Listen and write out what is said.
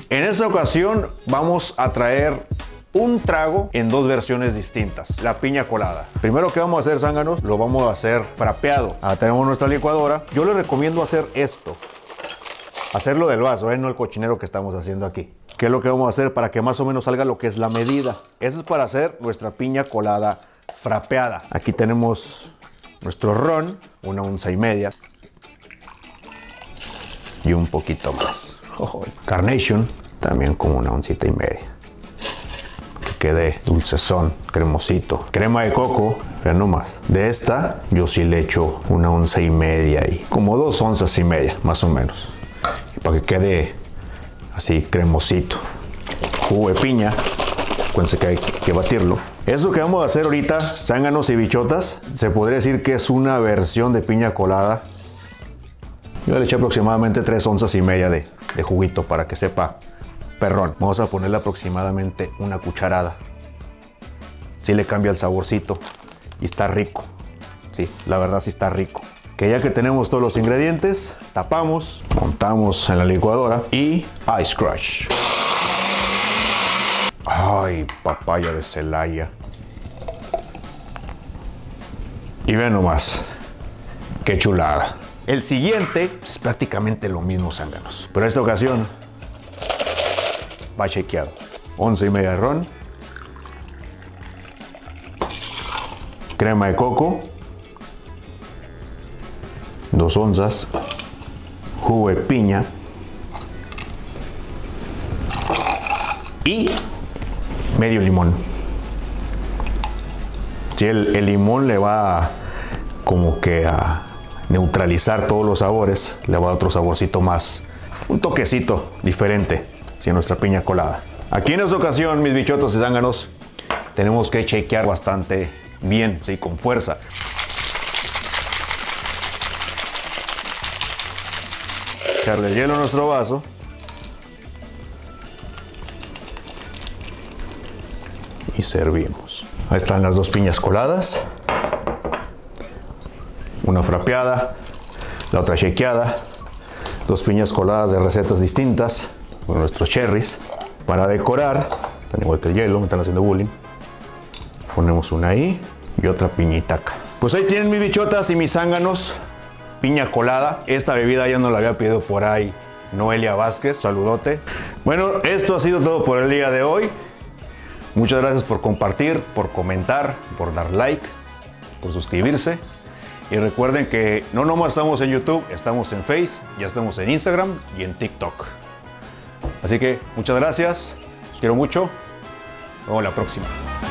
En esta ocasión vamos a traer un trago en dos versiones distintas, la piña colada. Primero que vamos a hacer, zánganos, lo vamos a hacer frapeado. Tenemos nuestra licuadora. Yo les recomiendo hacer esto, hacerlo del vaso, no el cochinero que estamos haciendo aquí. ¿Qué es lo que vamos a hacer para que más o menos salga lo que es la medida? Eso es para hacer nuestra piña colada frapeada. Aquí tenemos nuestro ron, 1,5 onzas y un poquito más. Carnation, también como 1,5 onzas. Que quede dulcezón, cremosito. Crema de coco, vean nomás. De esta yo sí le echo 1,5 onzas y como 2,5 onzas, más o menos. Y para que quede así cremosito. Jugo de piña, acuérdense que hay que batirlo. Eso que vamos a hacer ahorita, zánganos y bichotas, se podría decir que es una versión de piña colada. Yo le eché aproximadamente 3,5 onzas de juguito para que sepa perrón. Vamos a ponerle aproximadamente una cucharada. Sí le cambia el saborcito y está rico. Sí, la verdad sí está rico. Que ya que tenemos todos los ingredientes, tapamos, montamos en la licuadora y Ice Crush. Ay, papaya de Celaya. Y vean nomás, qué chulada. El siguiente es prácticamente lo mismo, zánganos. Pero en esta ocasión va chequeado. 1,5 onzas de ron. Crema de coco. 2 onzas. Jugo de piña. Y medio limón. Si el limón le va como que a neutralizar todos los sabores, le va a dar otro saborcito más, un toquecito diferente hacia nuestra piña colada. Aquí en esta ocasión, mis bichotos y zánganos, tenemos que chequear bastante bien, sí, con fuerza. Echarle hielo a nuestro vaso. Y servimos. Ahí están las dos piñas coladas. Una frapeada, la otra shakeada. Dos piñas coladas de recetas distintas con nuestros cherries. Para decorar, tan igual que el hielo, me están haciendo bullying. Ponemos una ahí y otra piñita acá. Pues ahí tienen mis bichotas y mis zánganos. Piña colada. Esta bebida ya no la había pedido por ahí Noelia Vázquez. Saludote. Bueno, esto ha sido todo por el día de hoy. Muchas gracias por compartir, por comentar, por dar like, por suscribirse. Y recuerden que no nomás estamos en YouTube, estamos en Face, ya estamos en Instagram y en TikTok. Así que muchas gracias, los quiero mucho. Nos vemos la próxima.